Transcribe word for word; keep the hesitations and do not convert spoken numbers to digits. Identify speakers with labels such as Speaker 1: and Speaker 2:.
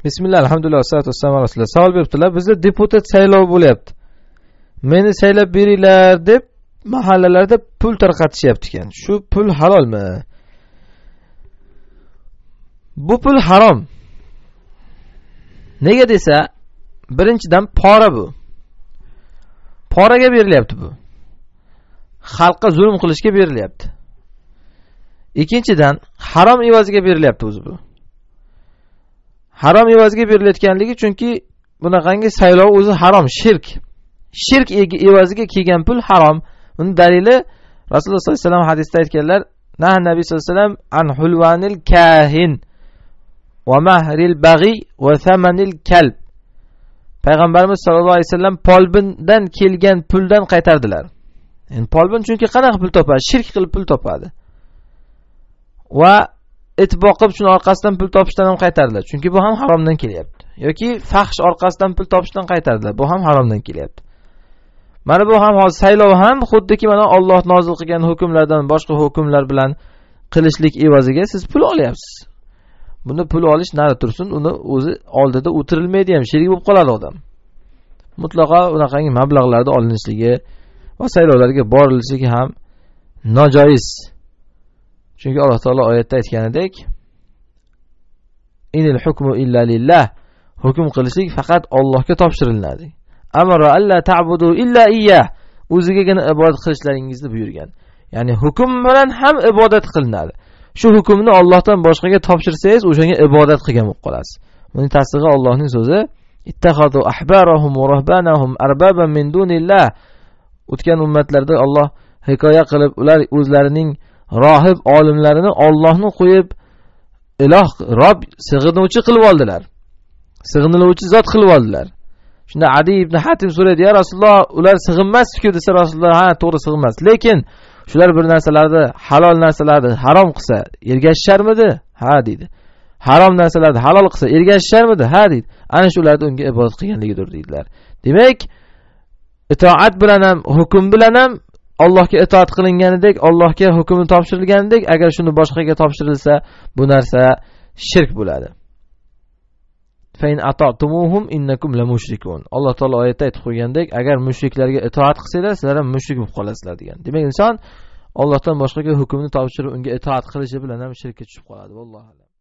Speaker 1: Bismillah, alhamdulillah, vassalatu vassalamu ala rasulilloh. Savol beribdilar, bizda deputat saylov bo'lyapti. Meni saylab beringlar deb mahallalarda pul tarqatishyapti ekan. Shu pul halolmi? Bu pul harom. Nega desa, birinchidan pora bu. Poraga berilyapti bu. Xalqqa zulm qilishga berilyapti. Ikkinchidan, harom evaziga berilyapti o'zi bu. Harom evaziga berilayotganligi chunki bunaqangi saylov o'zi harom, shirk. Shirk evaziga kelgan pul harom. Uni dalili Rasululloh sollallohu alayhi vasallam hadisda aytganlar, "Nah Nabiy sollallohu alayhi vasallam an hulvanil kahin va mahril bag'i va thamanil kalb." Payg'ambarimiz sollallohu alayhi vasallam polbindan kelgan puldan qaytardilar. Endi polbin chunki qanaqa pul topadi? Shirk qilib pul topadi. Va it boqib shuni orqasidan pul topishdan ham qaytardilar. Chunki bu ham haromdan kelyapti. Yoki fahsh orqasidan pul topishdan qaytardilar. Bu ham haromdan kelyapti. Mana bu ham hozir saylov ham xuddiki mana Alloh nozil qilgan hukmlardan boshqa hukmlar bilan qilishlik evaziga siz pul olyapsiz. Buni pul olish nari tursin, uni o'zi oldida o'tirilmaydi ham, sherik bo'lib qoladi odam. Mutlaqo unaqangi mablag'larda olinishligi va saylovlarga borilishligi ham nojoiz. Chunki Alloh taolo oyatda aytganidek, "Inil hukmu illa lillah", hukm qilishlik faqat Allohga topshiriladi. Amara alla ta'budu illa iyyah, o'zigagina ibodat qilishlaringizni buyurgan. Ya'ni hukm bilan ham ibodat qilinadi. Shu hukmni Allohdan boshqaga topshirsangiz, o'shanga ibodat qilgan bo'lib qolasiz. Buning tasdig'i Allohning so'zi, "Ittakhadu ahbarahum va rahbanahum arbaban min dunillah". O'tgan ummatlarda Alloh hikoya qilib, ular o'zlarining rohib olimlarini Allohni qo'yib iloh, Rob, sig'inuvchi qilib oldilar. Sig'iniluvchi zot qilib oldilar. Shunda Adi ibn Hatim so'raydi, "Ya Rasululloh, ular sig'inmas-ku" desa, Rasululloh, "Ha, to'g'ri sig'inmas. Lekin shular bir narsalarni, halol narsalarni harom qilsa, ergashisharmidi?" "Ha" dedi. "Harom narsalarni halol qilsa, ergashisharmidi?" "Ha" dedi. Ana shularda unga ibodat qilganligidir dedilar. Demak, itoat bilan ham, hukm bilan ham Allohga itoat qilinganidek, Allohga hukmni topshirilganidek, agar shuni boshqaga topshirilsa, bu narsa shirk bo'ladi. Fa in ata'tumuhum innakum lamushrikun. Alloh taolo oyatda aytib qo'ygandek, agar mushriklarga itoat qilsanglar, sizlar ham mushrik bo'lib qolasizlar degan. Demak, inson Allohdan boshqaga hukmni topshirib, unga itoat qilishi bilan ham shirkka tushib qoladi. Vallohu a'lam.